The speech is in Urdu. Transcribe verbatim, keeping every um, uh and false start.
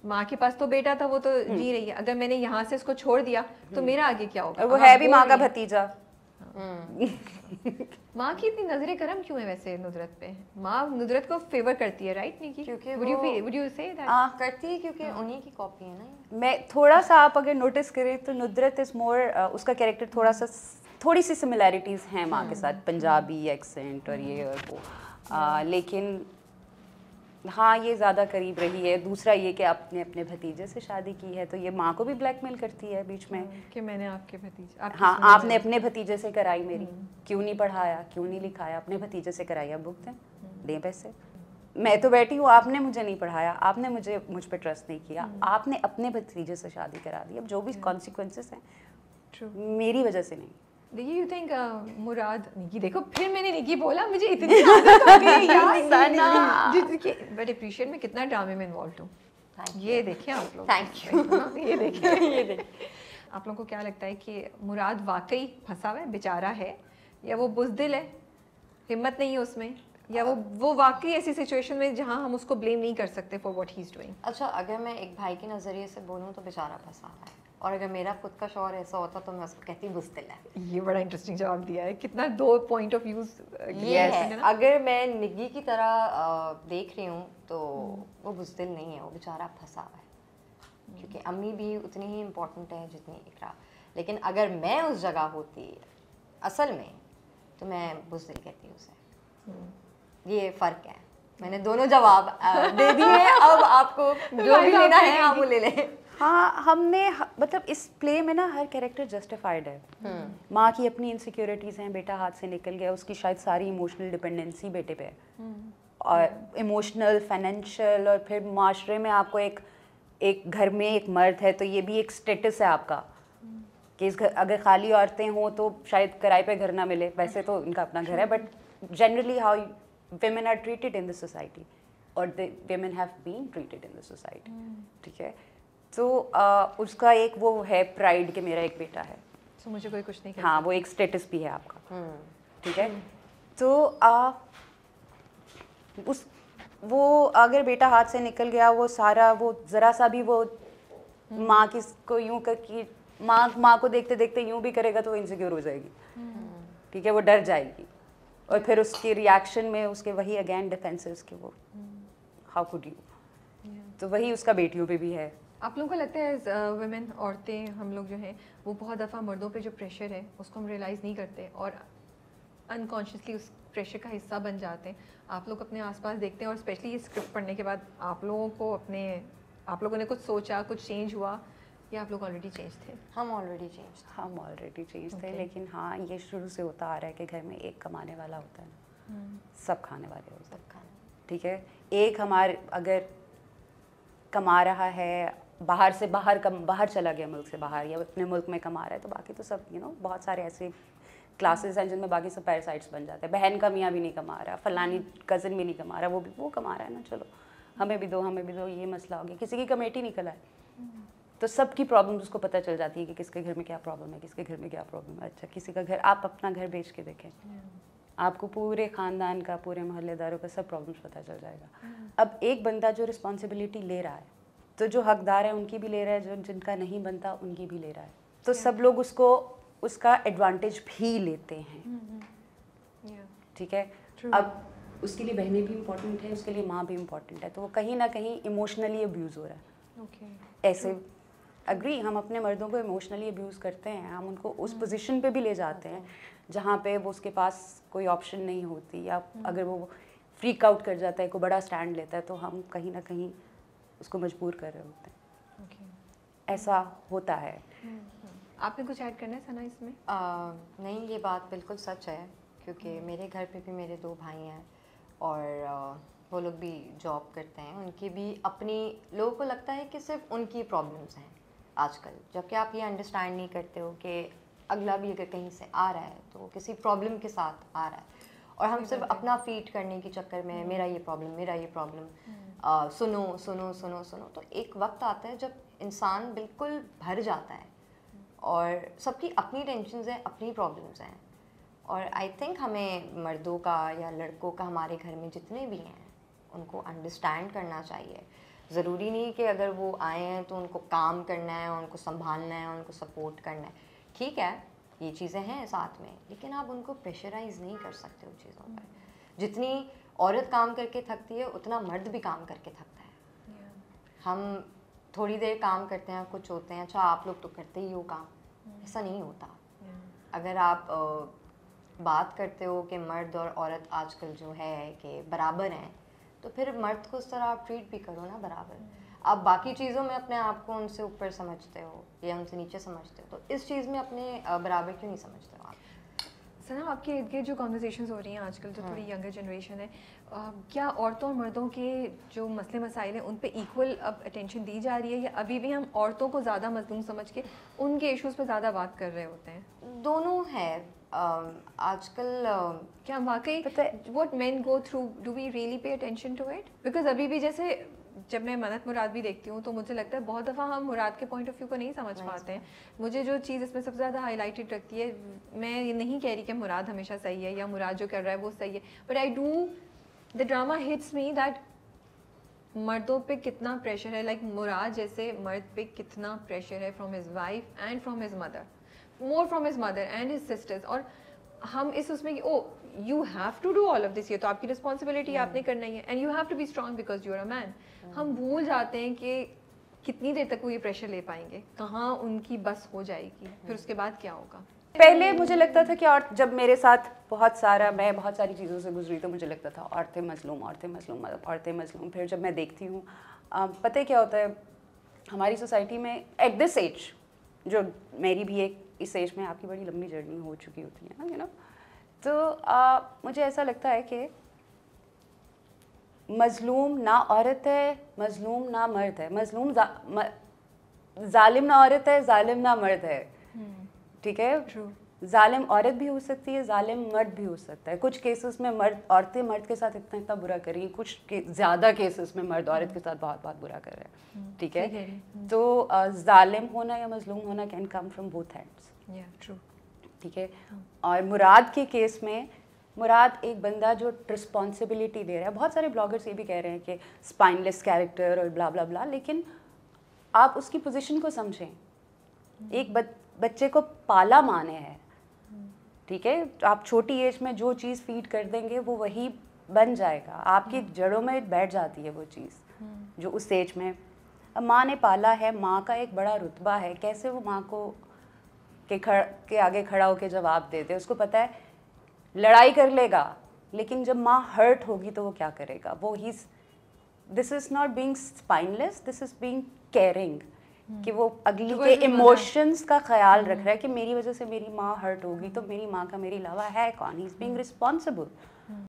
ماں کے پاس تو بیٹا تھا, وہ تو جی رہی ہے, اگر میں نے یہاں سے اس کو چھوڑ دیا تو میرا آگے کیا ہوگا؟ وہ ہے بھی ماں کا بھتیجا. ماں کی اتنی نظر کرم کیوں ہے ویسے ندرت پہ؟ ماں ندرت کو فیور کرتی ہے رائٹ نیکی؟ کیونکہ would you say that؟ ہاں کرتی ہے, کیونکہ انہیں کی کاپی ہے نا. میں تھوڑا سا آپ اگر نوٹس کریں تو ندرت از مور, اس کا کیریکٹر تھوڑا سا تھوڑی سی سملیرٹیز ہیں ماں کے ساتھ, پنجابی ایکسینٹ اور یہ اور وہ, لیکن ہاں یہ زیادہ قریب رہی ہے. دوسرا یہ کہ آپ نے اپنے بھتیجے سے شادی کی ہے تو یہ ماں کو بھی بلیک میل کرتی ہے بیچ میں کہ میں نے آپ کے بھتیجے, ہاں آپ نے اپنے بھتیجے سے کرائی میری, کیوں نہیں پڑھایا, کیوں نہیں لکھایا, اپنے بھتیجے سے کرائی, اب بک دیں دیں پیسے. میں تو بیٹھی ہوں, آپ نے مجھے نہیں پڑھایا, آپ نے مجھے مجھ پہ ٹرسٹ نہیں کیا, آپ نے اپنے بھتیجے سے شادی کرا دی, اب جو بھی کانسیکوینسز ہیں میری وجہ سے نہیں. دیکھیے یو تھنک مراد نکی, دیکھو پھر میں نے نکی بولا, مجھے اتنی عادت ہو گئی یار, بٹ اپریشیٹ میں کتنا ڈرامے میں انوالوڈ ہوں. یہ دیکھیں آپ لوگ, تھینک یو. یہ دیکھیں یہ دیکھیں آپ لوگوں کو کیا لگتا ہے کہ مراد واقعی پھنسا ہوا ہے, بیچارہ ہے, یا وہ بزدل ہے, ہمت نہیں ہے اس میں, یا وہ وہ واقعی ایسی سچویشن میں جہاں ہم اس کو بلیم نہیں کر سکتے for what he is doing? اچھا اگر میں ایک بھائی کے نظریے سے بولوں تو بیچارہ پھنسا ہوا ہے, اور اگر میرا خود کا شوہر ایسا ہوتا تو میں اس کو کہتی بزدل ہے. یہ بڑا انٹرسٹنگ جواب دیا ہے, کتنا دو پوائنٹ آف ویوز یہ ہے. اگر میں نگی کی طرح دیکھ رہی ہوں تو وہ بزدل نہیں ہے, وہ بیچارہ پھنسا ہوا ہے, کیونکہ امی بھی اتنی ہی امپورٹنٹ ہے جتنی اقرا. لیکن اگر میں اس جگہ ہوتی اصل میں تو میں بزدل کہتی ہوں اسے. یہ فرق ہے, میں نے دونوں جواب دے دیے, اب آپ کو جو بھی لینا ہے آپ وہ لے لیں. ہاں ہم نے مطلب اس پلے میں نا ہر کیریکٹر جسٹیفائڈ ہے. ماں کی اپنی انسیکیورٹیز ہیں, بیٹا ہاتھ سے نکل گیا, اس کی شاید ساری ایموشنل ڈپینڈنسی بیٹے پہ ہے, اور ایموشنل, فائنینشیل, اور پھر معاشرے میں آپ کو ایک ایک گھر میں ایک مرد ہے تو یہ بھی ایک اسٹیٹس ہے آپ کا کہ اس گھر اگر خالی عورتیں ہوں تو شاید کرائے پہ گھر نہ ملے, ویسے تو ان کا اپنا گھر ہے, but generally how women are treated in the society, or the women have been treated in the society. ٹھیک ہے, تو اس کا ایک وہ ہے پرائڈ کہ میرا ایک بیٹا ہے, تو مجھے کوئی کچھ نہیں, ہاں وہ ایک اسٹیٹس بھی ہے آپ کا. ٹھیک ہے, تو اس وہ اگر بیٹا ہاتھ سے نکل گیا, وہ سارا وہ ذرا سا بھی وہ ماں کس کو یوں کر کی ماں ماں کو دیکھتے دیکھتے یوں بھی کرے گا تو وہ انسیکیور ہو جائے گی. ٹھیک ہے, وہ ڈر جائے گی, اور پھر اس کی ریاکشن میں اس کے وہی اگین ڈیفینسز کے وہ ہاؤ کوڈ یو, تو وہی اس کا بیٹیوں پہ بھی ہے. آپ لوگوں کو لگتا ہے ویمن, عورتیں, ہم لوگ جو ہیں وہ بہت دفعہ مردوں پہ جو پریشر ہے اس کو ہم ریئلائز نہیں کرتے اور انکانشیسلی اس پریشر کا حصہ بن جاتے ہیں؟ آپ لوگ اپنے آس پاس دیکھتے ہیں, اور اسپیشلی یہ اسکرپٹ پڑھنے کے بعد آپ لوگوں کو اپنے آپ لوگوں نے کچھ سوچا, کچھ چینج ہوا, یا آپ لوگ آلریڈی چینج تھے؟ ہم آلریڈی چینج ہم آلریڈی چینج تھے, لیکن ہاں یہ شروع سے ہوتا آ رہا ہے کہ گھر میں ایک کمانے والا ہوتا ہے, سب کھانے والے ہوتے ہیں. ٹھیک ہے, ایک ہمارے اگر کما رہا ہے باہر سے, باہر کم باہر چلا گیا ملک سے باہر, یا اپنے ملک میں کما رہا ہے, تو باقی تو سب یو نو بہت سارے ایسے کلاسز ہیں جن میں باقی سب پیراسائٹس بن جاتے ہیں. بہن کا میاں بھی نہیں کما رہا, فلانی کزن بھی نہیں کما رہا, وہ بھی وہ کما رہا ہے نا, چلو ہمیں بھی دو ہمیں بھی دو, یہ مسئلہ ہو گیا. کسی کی کمیٹی نکل آئے تو سب کی پرابلم اس کو پتہ چل جاتی ہے کہ کس کے گھر میں کیا پرابلم ہے, کس کے گھر میں کیا پرابلم ہے. اچھا کسی کا گھر, آپ اپنا گھر بیچ کے دیکھیں, آپ کو پورے خاندان کا, پورے محلے داروں کا سب پرابلمس پتہ چل جائے گا. اب ایک بندہ جو رسپانسبلٹی لے رہا ہے تو جو حقدار ہے ان کی بھی لے رہا ہے, جو جن کا نہیں بنتا ان کی بھی لے رہا ہے, تو سب لوگ اس کو اس کا ایڈوانٹیج بھی لیتے ہیں. ٹھیک ہے, اب اس کے لیے بہنیں بھی امپورٹنٹ ہیں, اس کے لیے ماں بھی امپورٹنٹ ہے, تو وہ کہیں نہ کہیں ایموشنلی ابیوز ہو رہا ہے. ایسے اگری, ہم اپنے مردوں کو ایموشنلی ابیوز کرتے ہیں, ہم ان کو اس پوزیشن پہ بھی لے جاتے ہیں جہاں پہ وہ اس کے پاس کوئی آپشن نہیں ہوتی, یا اگر وہ فریک آؤٹ کر جاتا ہے, کوئی بڑا اسٹینڈ لیتا ہے, تو ہم کہیں نہ کہیں اس کو مجبور کر رہے ہوتے ہیں. ایسا ہوتا ہے. آپ نے کچھ ایڈ کرنا ہے ثنا اس میں؟ نہیں, یہ بات بالکل سچ ہے, کیونکہ میرے گھر پہ بھی میرے دو بھائی ہیں اور وہ لوگ بھی جاب کرتے ہیں, ان کی بھی اپنی, لوگوں کو لگتا ہے کہ صرف ان کی پرابلمس ہیں آج کل, جبکہ آپ یہ انڈرسٹینڈ نہیں کرتے ہو کہ اگلا بھی اگر کہیں سے آ رہا ہے تو وہ کسی پرابلم کے ساتھ آ رہا ہے, اور ہم صرف اپنا فیٹ کرنے کے چکر میں میرا یہ پرابلم, میرا یہ پرابلم, سنو سنو سنو سنو تو ایک وقت آتا ہے جب انسان بالکل بھر جاتا ہے, اور سب کی اپنی ٹینشنز ہیں, اپنی پرابلمز ہیں. اور آئی تھنک ہمیں مردوں کا یا لڑکوں کا ہمارے گھر میں جتنے بھی ہیں ان کو انڈرسٹینڈ کرنا چاہیے. ضروری نہیں کہ اگر وہ آئے ہیں تو ان کو کام کرنا ہے, ان کو سنبھالنا ہے, ان کو سپورٹ کرنا ہے. ٹھیک ہے یہ چیزیں ہیں ساتھ میں, لیکن آپ ان کو پریشرائز نہیں کر سکتے ان چیزوں پر. جتنی عورت کام کر کے تھکتی ہے اتنا مرد بھی کام کر کے تھکتا ہے. ہم تھوڑی دیر کام کرتے ہیں, کچھ ہوتے ہیں, اچھا آپ لوگ تو کرتے ہی ہو کام, ایسا نہیں ہوتا. اگر آپ بات کرتے ہو کہ مرد اور عورت آج کل جو ہے کہ برابر ہیں, تو پھر مرد کو اس طرح آپ ٹریٹ بھی کرو نا برابر. آپ باقی چیزوں میں اپنے آپ کو ان سے اوپر سمجھتے ہو یا ان سے نیچے سمجھتے ہو, تو اس چیز میں اپنے برابر کیوں نہیں سمجھتے ہو آپ؟ سنا آپ کے ارد گرد جو کانورسیشنز ہو رہی ہیں آج کل, جو تھوڑی ینگر جنریشن ہے, کیا عورتوں اور مردوں کے جو مسئلے مسائل ہیں ان پہ ایکول اب اٹینشن دی جا رہی ہے, یا ابھی بھی ہم عورتوں کو زیادہ مظلوم سمجھ کے ان کے ایشوز پہ زیادہ بات کر رہے ہوتے ہیں؟ دونوں ہے آج کل. کیا واقعی what men go through, do we really pay attention to it? Because ابھی بھی جیسے جب میں منت مراد بھی دیکھتی ہوں تو مجھے لگتا ہے بہت دفعہ ہم مراد کے پوائنٹ آف ویو کو نہیں سمجھ پاتے ہیں. مجھے جو چیز اس میں سب سے زیادہ ہائی لائٹڈ رکھتی ہے, میں یہ نہیں کہہ رہی کہ مراد ہمیشہ صحیح ہے یا مراد جو کر رہا ہے وہ صحیح ہے, but I do the drama hits me that مردوں پہ کتنا پریشر ہے. لائک مراد جیسے مرد پہ کتنا پریشر ہے from his wife and from his mother, more from his mother and his sisters. اور ہم اس اس میں oh you have to do all of this, یہ تو آپ کی رسپانسبلٹی آپ نے کرنا ہی ہے, and you have to be strong because you are a man. ہم بھول جاتے ہیں کہ کتنی دیر تک وہ یہ پریشر لے پائیں گے, کہاں ان کی بس ہو جائے گی, پھر اس کے بعد کیا ہوگا. پہلے مجھے لگتا تھا کہ اور جب میرے ساتھ بہت سارا میں بہت ساری چیزوں سے گزری تو مجھے لگتا تھا عورتیں مظلوم عورتیں مظلوم عورتیں مظلوم. پھر جب میں دیکھتی ہوں پتہ کیا ہوتا ہے ہماری سوسائٹی میں ایٹ دس ایج, جو میری بھی ایک اس ایج میں آپ کی بڑی لمبی جرنی ہو چکی ہوتی ہے نا یو نو, تو مجھے ایسا لگتا ہے کہ مظلوم نہ عورت ہے, مظلوم نہ مرد ہے. مظلوم ظالم نہ عورت ہے, ظالم نہ مرد ہے. ٹھیک ہے, ظالم عورت بھی ہو سکتی ہے, ظالم مرد بھی ہو سکتا ہے. کچھ کیسز میں مرد عورتیں مرد کے ساتھ اتنا اتنا برا کر رہی ہیں, کچھ زیادہ کیسز میں مرد عورت کے ساتھ بہت بہت برا کر رہے ہیں. ٹھیک ہے, تو ظالم ہونا یا مظلوم ہونا can come from both hands. ٹھیک ہے, اور مراد کے کیس میں مراد ایک بندہ جو رسپانسبلٹی لے رہا ہے. بہت سارے بلاگرس یہ بھی کہہ رہے ہیں کہ اسپائن لیس کیریکٹر اور بلا بلا بلا, لیکن آپ اس کی پوزیشن کو سمجھیں. ایک بچے کو پالا ماں نے ہے, ٹھیک ہے, آپ چھوٹی ایج میں جو چیز فیڈ کر دیں گے وہ وہی بن جائے گا, آپ کی جڑوں میں بیٹھ جاتی ہے وہ چیز جو اس ایج میں. اب ماں نے پالا ہے, ماں کا ایک بڑا رتبہ ہے, کیسے وہ ماں کو کے کھڑ کے آگے کھڑا ہو کے جواب دے دے. اس کو پتہ ہے لڑائی کر لے گا, لیکن جب ماں ہرٹ ہوگی تو وہ کیا کرے گا. وہ ہی this is not being spineless, this is being caring, کہ وہ اگلی کے ایموشنس کا خیال رکھ رہا ہے کہ میری وجہ سے میری ماں ہرٹ ہوگی تو میری ماں کا میرے علاوہ ہے کون. He is being responsible.